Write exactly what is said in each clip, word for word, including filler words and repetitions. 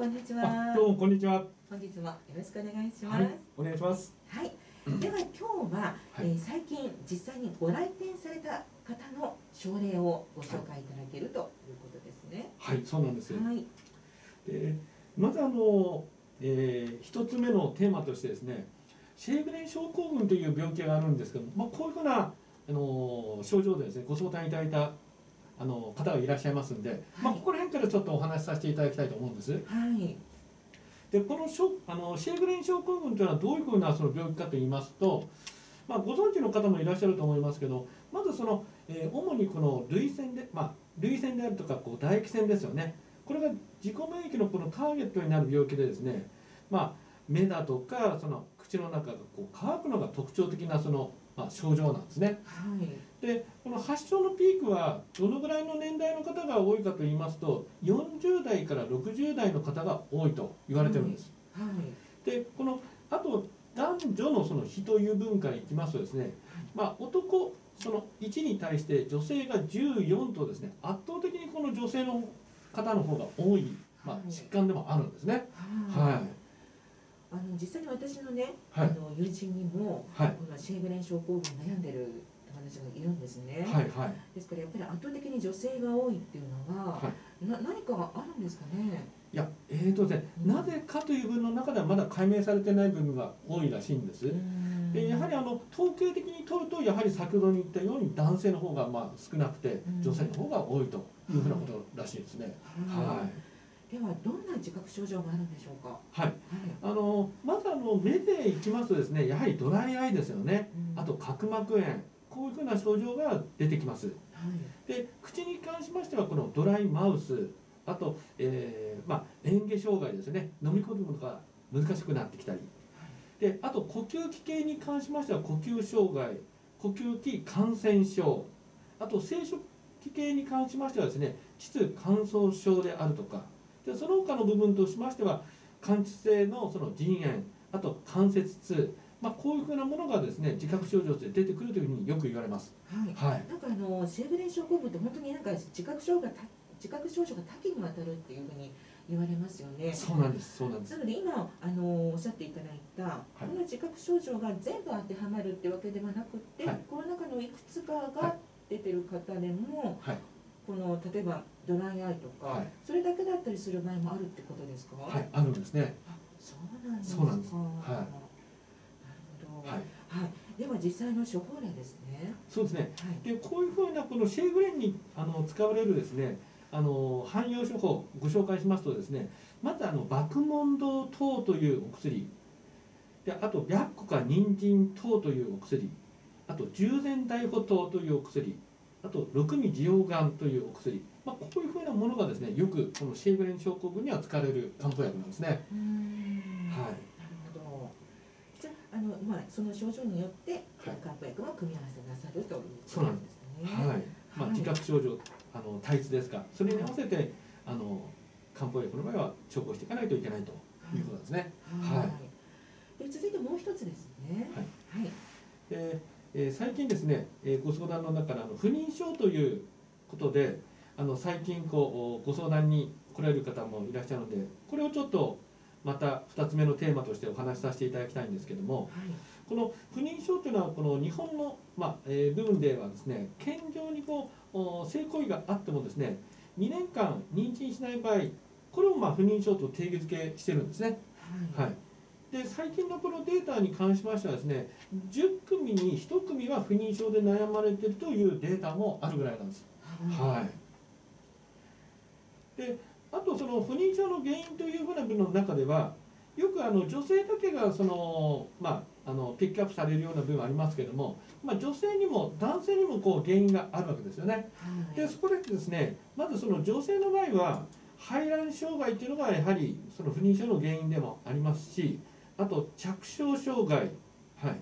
んにちは。 どうもこんにちは。 本日もよろしくお願いします。 はい、お願いします。 はい。では今日は、はい、えー、最近実際にご来店された方の症例をご紹介いただけるということですね。 はい、はい、そうなんです。 はい。 で、まずあの、えー、一つ目のテーマとしてですね、シェーグレン症候群という病気があるんですけども、まあ、こういうふうなあの症状でですね、ご相談いただいたあの方がいらっしゃいますんで、はい、まあ、ここら辺からちょっとお話しさせていただきたいと思うんです。 はい。 で、このショあのシェーグレン症候群というのはどういうふうなその病気かといいますと、まあ、ご存知の方もいらっしゃると思いますけど、まずその、えー、主にこの涙腺で、まあ、涙腺であるとかこう唾液腺ですよね、これが自己免疫のこのターゲットになる病気でですね、まあ、目だとかその口の中がこう乾くのが特徴的なその、まあ、症状なんですね。 はい、 でこの発症のピークはどのぐらいの年代の方が多いかといいますと、よんじゅうだいからろくじゅうだいの方が多いと言われてるんです。 はいはい、 でこのあと男女のその比という部分からいきますとですね、まあ、男そのいちに対して女性がじゅうよんとですね、圧倒的にこの女性の方の方が多い、まあ、疾患でもあるんですね。はい、はい、 あの実際に私のね、 はい、 あの友人にも、はい、このシェーグレン症候群悩んでる友達がいるんですね。 はいはい、 ですからやっぱり圧倒的に女性が多いっていうのは、はい、な何かあるんですかね。 いや、えーとね、うん、なぜかという分の中ではまだ解明されてない部分が多いらしいんです。でやはりあの統計的に取ると、やはり先ほどに言ったように男性の方がまあ少なくて、女性の方が多いというふうなことらしいですね。はい、はい、 ではどんな自覚症状があるんでしょうか。 はい、はい、あのまずあの目でいきますとですね、やはりドライアイですよね、うん、あと角膜炎、こういうふうな症状が出てきます。はい、で口に関しましてはこのドライマウス、あと、えーまあ、嚥下障害ですね、飲み込むのが難しくなってきたり、であと呼吸器系に関しましては呼吸障害、呼吸器感染症、あと生殖器系に関しましてはですね、膣乾燥症であるとか、でその他の部分としましては間質性のその腎炎、あと関節痛、まあ、こういうふうなものがですね、自覚症状として出てくるというふうによく言われます。はい、はい、 なんかあのシェーグレン症候群って本当になんか自覚症状が自覚症状が多岐にわたるっていうふうに言われますよね。 そうなんです、そうなんです。 なので今あのおっしゃっていただいた、はい、この自覚症状が全部当てはまるってわけではなくて、はい、この中のいくつかが出てる方でも、はい、この例えばドライアイとか、はい、それだけだったりする場合もあるってことですか。 はい、あるんですね。 あ、そうなんですか。 そうなんです。はい。 なるほど。はい。はい、では実際の処方例ですね。 そうですね。はい、でこういうふうなこのシェーグレンにあの使われるですね、あの汎用処方ご紹介しますとですね、まずあのバクモンド糖というお薬で、あと白虎か人参糖というお薬、あと従前大補糖というお薬、あと六味地黄丸というお薬、まあ、こういうふうなものがですね、よくこのシェーグレン症候群には使われる漢方薬なんですね。 うーん、はい、なるほど。じゃあ、あのまあその症状によって漢方薬の組み合わせなさるということなんですね。 はい。まあ、自覚症状あの体質ですか、それに合わせてあの漢方薬の場合は処方していかないといけないということですね。はい。はい、 で続いてもう一つですね。はい。はい。 でえー、最近ですね、えー、ご相談の中からあの不妊症ということで、あの最近こうご相談に来られる方もいらっしゃるので、これをちょっとまたふたつめのテーマとしてお話しさせていただきたいんですけども、はい、この不妊症というのはこの日本の、まあえー、部分ではですね、健常にこう性行為があってもですね、にねんかん妊娠しない場合、これをまあ不妊症と定義づけしてるんですね。はい、はい、で最近のこのデータに関しましてはですね、じゅっくみにいちくみは不妊症で悩まれているというデータもあるぐらいなんです。はい、であとその不妊症の原因というふうな部分の中では、よくあの女性だけがその、まあ、あのピックアップされるような部分はありますけれども、まあ、女性にも男性にもこう原因があるわけですよね。はい、でそこでですね、まずその女性の場合は排卵障害というのがやはりその不妊症の原因でもありますし、あと着床障害、はい、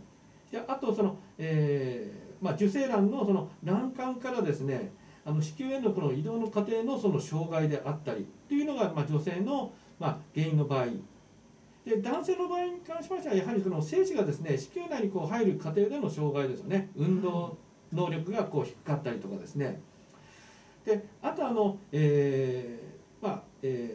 であとその、えーまあ、受精卵のその卵管からですね、あの子宮へのこの移動の過程のその障害であったりというのが、まあ、女性の、まあ、原因の場合で、男性の場合に関しましてはやはりその精子がですね、子宮内にこう入る過程での障害ですよね。運動能力がこう低かったりとかですね。であとあの、えーまあえー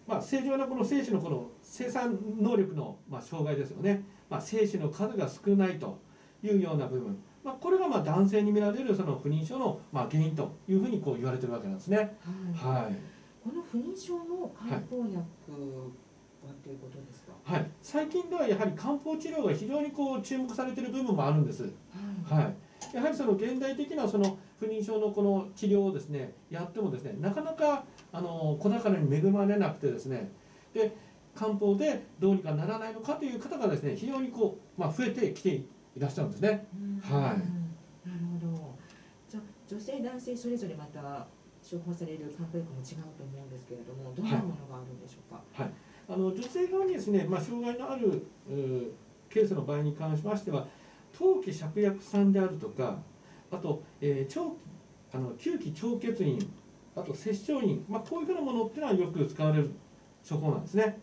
まあ、正常なこの精子のこの生産能力のまあ障害ですよね、まあ、精子の数が少ないというような部分、まあ、これがまあ男性に見られるその不妊症のまあ原因というふうにこう言われてるわけなんですね。はい、はい、 この不妊症の漢方薬はということですか。 はい、最近ではやはり漢方治療が非常にこう注目されている部分もあるんです。はい、はい、やはりその現代的なその不妊症のこの治療をですねやってもですねなかなかあの子宝に恵まれなくてですね、で漢方でどうにかならないのかという方がですね非常にこう、まあ、増えてきていらっしゃるんですね。はい、なるほど。じゃあ女性男性それぞれまた処方される漢方薬も違うと思うんですけれども、どんなものがあるんでしょうか。 はい、はい、あの女性側にですね、まあ、障害のあるケースの場合に関しましては当帰芍薬散であるとか、あと、えー、長あの吸気長血印、あと摂生印、まあ、こういうふうなものっていうのはよく使われる処方なんですね。はい、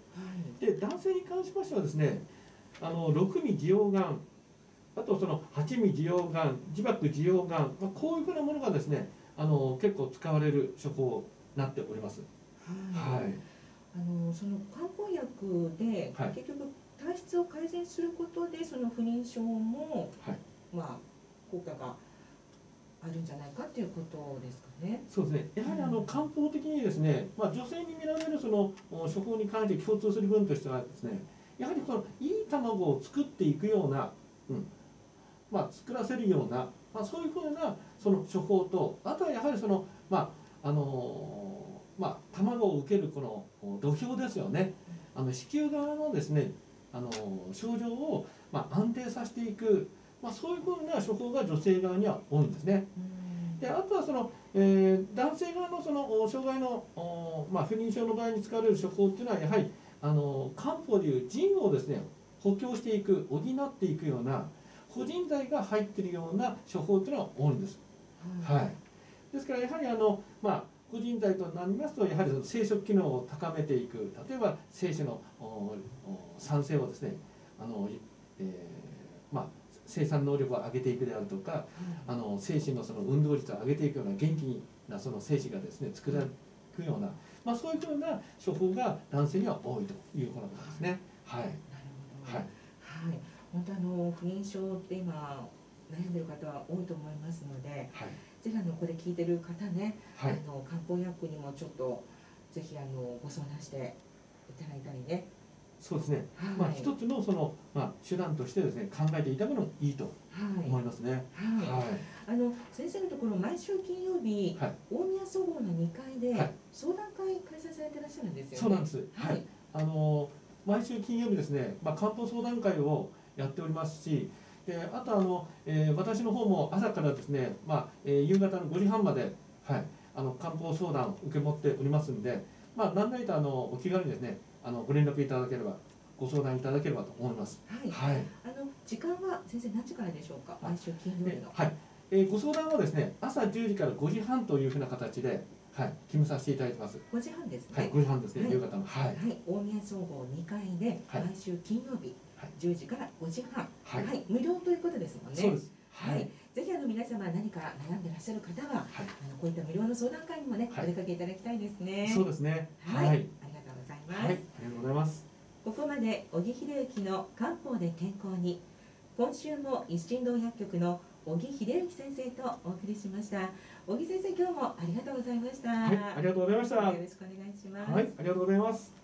で男性に関しましてはですね、あの六味地黄丸、あとその八味地黄丸、自爆地黄丸、まあ、こういうふうなものがですねあの結構使われる処方になっております。はい、はい、 あのその漢方薬で、はい、結局体質を改善することでその不妊症も、はい、まあ効果があるんじゃないかということですかね。 そうですね。やはりあの漢方的にですね、まあ、女性に見られるその処方に関して共通する分としてはですね、やはりこのいい卵を作っていくような、うん、まあ作らせるような、まあ、そういうふうなその処方と、あとはやはりそのまああのまあ卵を受けるこの土俵ですよね。あの子宮側のですね、あの症状をまあ安定させていく。まあ、そういうふうな処方が女性側には多いんですね。であとはその、えー、男性側のその障害の、まあ、不妊症の場合に使われる処方っていうのはやはりあの漢方でいう腎をですね補強していく補っていくような補腎剤が入っているような処方っていうのは多いんです。はい、はい、ですからやはりあの、まあ、補腎剤となりますとやはりその生殖機能を高めていく、例えば精子の産生をですねあの、えー、まあ生産能力を上げていくであるとか、うん、あの精子のその運動率を上げていくような元気なその精子がですね作られるような、まあ、そういうふうな処方が男性には多いということなんですね。はい、なるほど。はい、はい、本当あの不妊症って今悩んでる方は多いと思いますので、はい、ぜひあのこれ聞いてる方ね、はい、あの漢方薬にもちょっとぜひあのご相談していただいたりね。 そうですね。はい、まあ一つのそのまあ手段としてですね考えていただくのもいいと思いますね。 はい。はい、あの先生のところ毎週金曜日、はい、大宮総合のにかいで相談会開催されていらっしゃるんですよね。 そうなんです。はい。はい、あの毎週金曜日ですね、まあ漢方相談会をやっておりますし、であとあの、えー、私の方も朝からですね、まあ、えー、夕方のごじはんまではいあの漢方相談を受け持っておりますんで、まあ何らかあのお気軽にですね。あのご連絡いただければご相談いただければと思います。 はい。はい、あの時間は先生何時からでしょうか。毎週金曜日の。 はい。えー、ご相談はですね朝じゅうじからごじはんというふうな形ではい決めさせていただいてます。 ごじはんですね。 はい。ごじはんですね。はい、夕方の。 はい。はい。大宮総合にかいで毎週金曜日、はい、じゅうじからごじはん。はい。はい、無料ということですもんね。 そうです。 はい。ぜひあの皆様何か悩んでらっしゃる方は、はい、あのこういった無料の相談会にもね、はい、お出かけいただきたいですね。 そうですね。 はい。はい、ありがとうございます。はい。ありがとうございます。 ここまで小木秀幸の漢方で健康に、今週も一心堂薬局の小木秀幸先生とお送りしました。小木先生、今日もありがとうございました。 はい、ありがとうございました。 よろしくお願いします。 はい、ありがとうございます。